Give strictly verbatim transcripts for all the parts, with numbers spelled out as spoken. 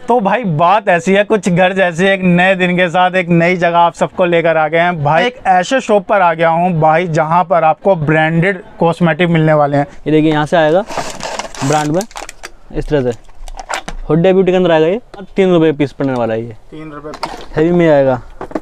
तो भाई बात ऐसी है, कुछ घर जैसे एक नए दिन के साथ एक नई जगह आप सबको लेकर आ गए हैं भाई। एक ऐसे शॉप पर आ गया हूँ भाई जहाँ पर आपको ब्रांडेड कॉस्मेटिक मिलने वाले हैं। ये देखिए यहाँ से आएगा ब्रांड में इस तरह से हुड्डा ब्यूटी के अंदर आएगा। ये तीन रुपये पीस पड़ने वाला है। ये तीन रुपये हैवी में आएगा।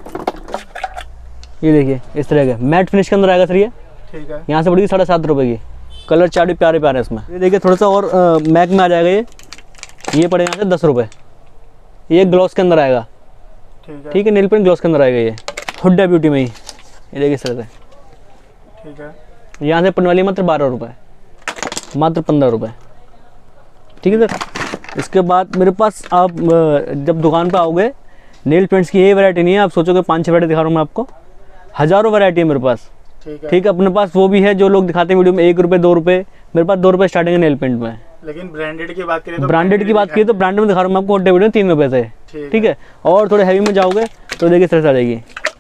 ये देखिए इस तरह का मैट फिनिश के अंदर आएगा सर। ये ठीक है, यहाँ से पड़ेगी साढ़े सात रुपये की। कलर चार भी प्यारे प्यारे इसमें। ये देखिए थोड़ा सा और मैक में आ जाएगा। ये ये पड़ेगा यहाँ से दस रुपये। ये ग्लॉस के अंदर आएगा। ठीक है, ठीक है, नील पेंट ग्लॉस के अंदर आएगा। ये हुड्डा ब्यूटी में ही ये देखिए इस तरह से। ठीक है, यहाँ से पड़ने वाली मात्र बारह रुपये, मात्र पंद्रह रुपये। ठीक है सर। इसके बाद मेरे पास आप जब दुकान पे आओगे नेल पेंट्स की ये वैरायटी नहीं है, आप सोचोगे पाँच छः वैरायटी दिखा रहा हूँ मैं आपको। हज़ारों वैरायटी है मेरे पास। ठीक है, ठीक है, अपने पास वो भी है जो लोग दिखाते हैं वीडियो में एक रुपये दो रुपये। मेरे पास दो रुपये स्टार्टिंग है नेल पेंट में। लेकिन ब्रांडेड की बात करें तो ब्रांडेड की बात करें तो ब्रांडेड में दिखा रहा हूँ मैं आपको हुड्डा ब्यूटी तीन रुपये से। ठीक है, और थोड़े हैवी में जाओगे तो देखिए तरह से आ जाएगी।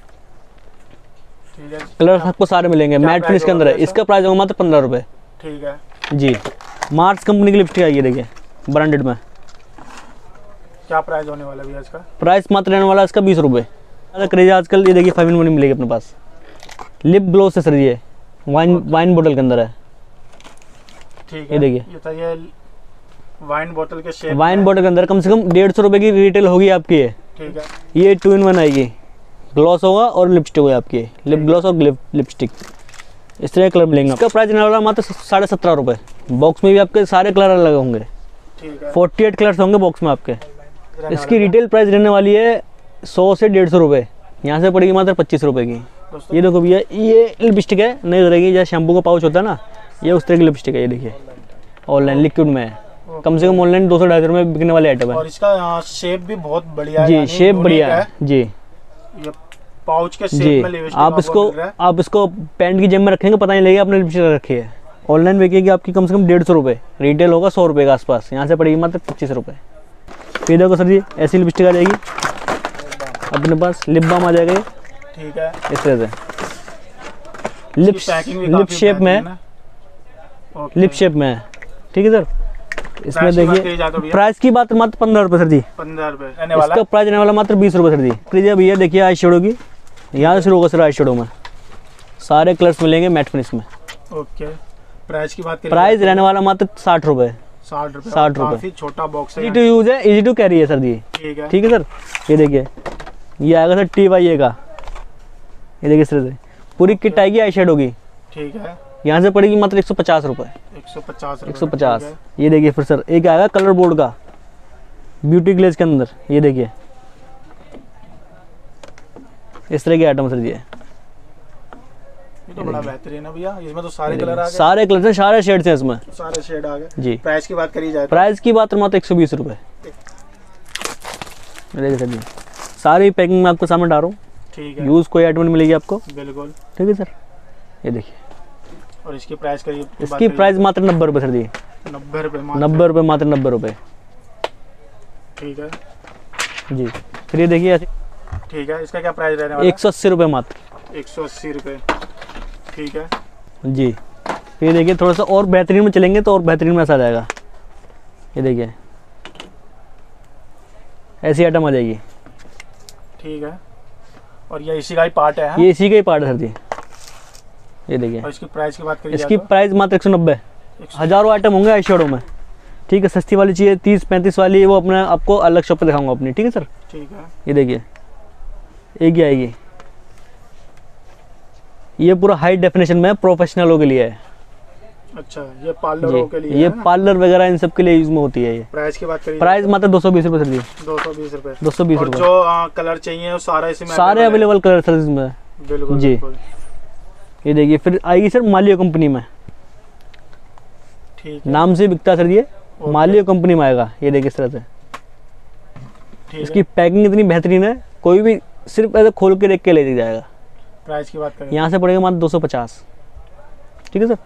कलर आपको सारे मिलेंगे, मैट फिनिश के अंदर है। इसका प्राइस होगा मात्र पंद्रह रुपये। ठीक है जी। मार्स कंपनी की लिपस्टिक आई है देखिए ब्रांडेड में। क्या प्राइस होने वाला है इसका? प्राइस मात्र रहने वाला है इसका बीस रुपये। अगर क्रेज आजकल ये देखिए फाइव इन वन मिलेगी अपने पास। लिप ग्लोस है सर, ये वाइन वाइन बोतल के अंदर है। ठीक है, ये देखिए ये तो ये वाइन बोतल के शेप वाइन बोतल के अंदर कम से कम डेढ़ सौ रुपये की रिटेल होगी आपकी। ये ठीक है, ये टू इन वन आएगी। ग्लॉस होगा और लिपस्टिक होगी आपकी, लिप ग्लॉस और लिपस्टिक इस तरह कलर मिलेंगे। इसका प्राइस रहने वाला मात्र साढ़े सत्रह रुपये। बॉक्स में भी आपके सारे कलर अलग होंगे। ठीक है, फोर्टी एट कलर्स होंगे बॉक्स में आपके। इसकी रिटेल प्राइस रहने वाली है सौ से डेढ़ सौ रुपये। यहाँ से पड़ेगी मात्र पच्चीस रुपये की। ये देखो भैया ये लिपस्टिक है, नई तरह की, जैसे शैम्पू का पाउच होता है ना, ये उस तरह की लिपस्टिक है। ये देखिए ऑनलाइन लिक्विड में है। कम से कम ऑनलाइन दो सौ ढाई सौ में बिकने वाले आइटम है। और इसका शेप भी बहुत बढ़िया है जी, शेप बढ़िया है जी। ये पाउच के शेप में लिपस्टिक आप इसको आप इसको पैंट की जेब में रखेंगे पता नहीं लगेगा आपने लिपस्टिक रखी है। ऑनलाइन बिकेगी आपकी कम से कम डेढ़ सौ रुपये, रिटेल होगा सौ रुपये के आसपास। यहाँ से पड़ेगी मात्र पच्चीस रुपये। फिर देखो सर जी ऐसी लिपस्टिक आ जाएगी अपने पास। लिप बाम आ जाएगा ये। ठीक है, इस तरह से लिप लिप शेप में, लिप शेप में है। ठीक है सर। इसमें देखिए प्राइस की बात मात्र पंद्रह रुपये सर जी। पंद्रह रुपये इसका प्राइस रहने वाला मात्र बीस रुपये सर जी। प्लीज भैया देखिए आई शेडो की, यहाँ से शुरू होगा सर आई शेडो में। सारे कलर्स मिलेंगे मैट फिनिश में। ओके, प्राइस की बात करें प्राइस रहने वाला मात्र साठ रुपये। साठ रुपये साठ रुपये छोटा बॉक्स है, इजी टू यूज है, इजी टू कैरी है सर जी। ठीक है, ठीक है सर। ये देखिए ये आएगा सर टी वाई ए का। ये देखिए सर पूरी किट आएगी आई शेडो की। ठीक है, यहाँ से पड़ेगी मात्र एक सौ पचास रुपये। एक सौ पचास एक सौ पचास। ये देखिए फिर सर एक आएगा कलर बोर्ड का ब्यूटी ग्लेज के अंदर। ये देखिए इस तरह के आइटम सर जी। ये तो बड़ा बेहतरीन है भैया, इसमें तो सारे कलर आ गए। सारे कलर हैं, सारे शेड्स हैं इसमें, सारे शेड आ गए जी। प्राइस की बात करी जाए प्राइस की बात मात्र एक सौ बीस रुपये। देखिए सर जी सारी पैकिंग में आपको सामने डाल रहा हूँ। ठीक है, यूज कोई आइटम नहीं मिलेगी आपको। बिल्कुल ठीक है सर। ये देखिए और इसकी प्राइस करिए, इसकी प्राइस मात्र नब्बे रुपये सर जी। नब्बे रुपये नब्बे रुपये मात्र नब्बे रुपये। ठीक है जी। फिर ये देखिए ठीक है, इसका क्या प्राइस रहने वाला है? एक सौ अस्सी रुपये मात्र। एक सौ अस्सी रुपये। ठीक है जी। फिर देखिए थोड़ा सा और बेहतरीन में चलेंगे तो और बेहतरीन में ऐसा आ जाएगा। ये देखिए ऐसी आइटम आ जाएगी। ठीक है, और ये इसी का ही पार्ट है। ये इसी का ही पार्ट है सर जी। ये देखिए और इसकी प्राइस की बात करिए, इसकी प्राइस मात्र एक सौ नब्बे। हज़ारों आइटम होंगे आई शेडो में। ठीक है, सस्ती वाली चाहिए तीस पैंतीस वाली, वो अपने आपको अलग शॉप पे दिखाऊंगा अपनी। ठीक है सर। ठीक है, ये देखिए एक ही आएगी। ये पूरा हाई डेफिनेशन में प्रोफेशनलों के लिए है। अच्छा, ये पार्लरों के लिए, ये पार्लर वगैरह इन सब के लिए यूज में होती है। ये प्राइस की बात करिए, प्राइस मात्र दो सौ बीस रुपये सर जी। दो सौ बीस रुपये दो सौ बीस रुपये। जो आ, कलर चाहिए वो सारा इसमें सारे अवेलेबल कलर सर इसमें। बिल्कुल जी। ये देखिए फिर आएगी सर मालियो कंपनी में। ठीक है, नाम से बिकता है सर ये, मालियो कंपनी में आएगा। ये देखिए इस तरह से। इसकी पैकिंग इतनी बेहतरीन है, कोई भी सिर्फ ऐसे खोल के देख के ले जाएगा। प्राइस की बात करें यहाँ से पड़ेगा मात्र दो सौ पचास। ठीक है सर।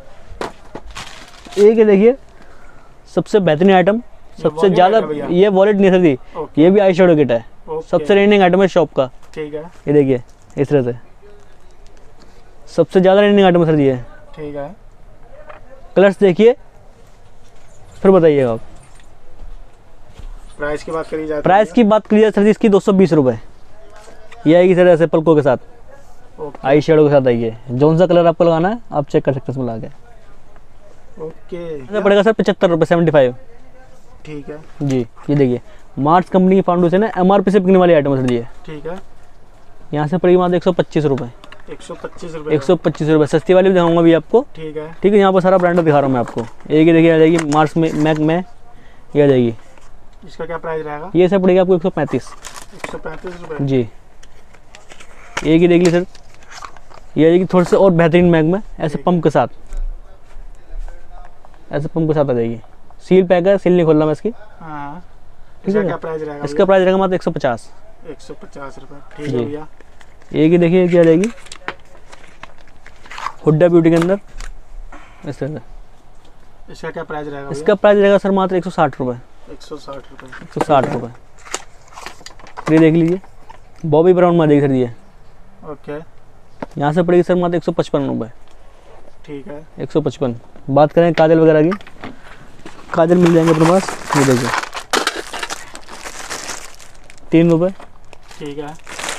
एक ये देखिए सबसे बेहतरीन आइटम, सबसे ज़्यादा, ये वॉलेट नहीं सर जी, ये भी आई शेडो किट है। सबसे रेंडिंग आइटम है शॉप का। ठीक है, ये देखिए इस तरह से सबसे ज़्यादा रेंडिंग आइटम सर जी है। ठीक है, कलर्स देखिए फिर बताइएगा आप। प्राइस की बात करी जाए, प्राइस की बात करी जाए सर जी इसकी दो सौ बीस रुपये। ये आएगी सर ऐसे पलकों के साथ, आई शेडो के साथ आएगी। जौन सा कलर आपको लगाना है आप चेक कर सकते हैं इसमें लगा के। ओके, पड़ेगा सर पचहत्तर रुपये, सेवेंटी फाइव। ठीक है जी। ये देखिए मार्स कंपनी की फाउंडेशन है, एम आर पी से बिकने वाली आइटम है सर ये। ठीक है, यहाँ से पड़ेगी मात्र एक सौ पच्चीस रुपये। एक सौ पच्चीस रुपये एक सौ पच्चीस रुपये सस्ती वाली भी दिखाऊंगा भी आपको। ठीक है ठीक है, यहाँ पर सारा ब्रांड दिखा रहा हूँ मैं आपको। एक ही देखिए आ जाएगी मार्स में, मैक में ये आ जाएगी। इसका क्या प्राइस रहेगा? ये सब पड़ेगा आपको एक सौ पैंतीस। एक सौ पैंतीस रुपये जी। एक ही देख ली सर, ये आ जाएगी थोड़ी सी और बेहतरीन मैक में, ऐसे पंप के साथ, ऐसे पंप के साथ आ जाएगी। सील पैक है, सील नहीं खोलना मैं इसकी। हाँ, ठीक है, क्या प्राइस रहेगा? इसका प्राइस रहेगा मात्र एक सौ पचास। एक सौ पचास रुपये। ठीक है भैया। एक ही देखिए क्या जाएगी हुड्डा ब्यूटी के अंदर इस तरह से। इसका क्या प्राइस रहेगा? इसका प्राइस रहेगा सर मात्र एक सौ साठ रुपये। एक सौ साठ रुपये। एक सौ साठ रुपये। ये देख लीजिए बॉबी ब्राउन में देख लीजिए। ओके, यहाँ से पड़ेगी सर मात्र एक सौ पचपन रुपये। ठीक है, एक सौ पचपन। बात करें काजल वगैरह की, काजल मिल जाएंगे अपने पास। ये देखिए तीन रुपये। ठीक है,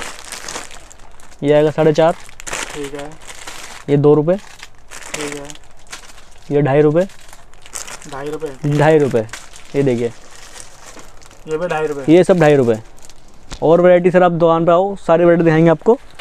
ये आएगा साढ़े चार। ठीक है, ये दो रुपये। ठीक है, ये ढाई रुपये। ढाई रुपये। ढाई रुपये। ये देखिए ये भी ढाई रुपये। ये सब ढाई रुपये। और वैरायटी सर आप दुकान पे आओ, सारी वैरायटी दिखाएंगे आपको।